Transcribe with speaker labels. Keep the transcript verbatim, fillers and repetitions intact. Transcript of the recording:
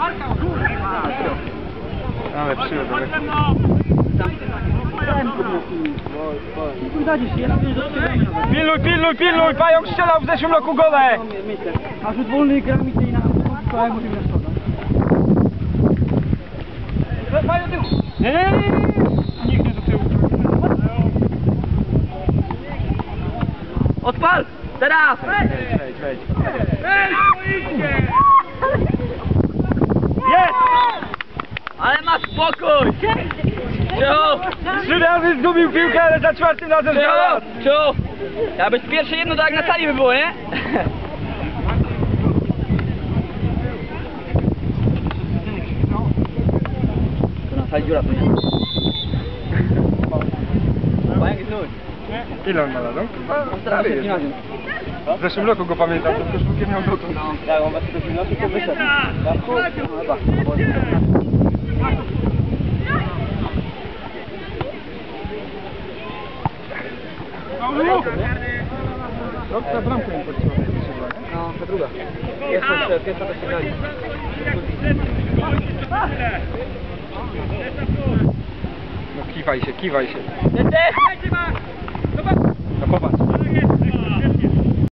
Speaker 1: Ale przyjadę. Pilnuj, pilnuj, pilnuj! Pająk strzelał w zeszłym roku gole!
Speaker 2: A rzut wolny gra mi tej na Mikołaj mówi na szkoda.
Speaker 1: Nie, nie, nie, nie, nie! Nikt nie do tyłu.
Speaker 2: Odpal! Teraz!
Speaker 1: Wejdź, wejdź, wejdź. Jest!
Speaker 2: Ale masz spokój! Cio!
Speaker 1: Trzy razy zgubił piłkę, ale za czwartym razem
Speaker 2: Cio!
Speaker 1: znalazł!
Speaker 2: Cio! Ja być pierwsze jedno, tak jak na sali by było, nie? To na sali dziura to nie. Pająk jest null.
Speaker 1: Ile on ma lat?
Speaker 2: Teraz się gimnazjum.
Speaker 1: W zeszłym roku go pamiętam, to koszulkę miał dotąd.
Speaker 2: Jak on właśnie do gimnazjum to wyszedł. Jarku? No chyba.
Speaker 1: No, ta bramka im podciąła.
Speaker 2: No, ta druga. Pierwsza, pierwsza to się gali.
Speaker 1: No kiwaj się, kiwaj się.
Speaker 2: Lecę!
Speaker 1: No popatrz.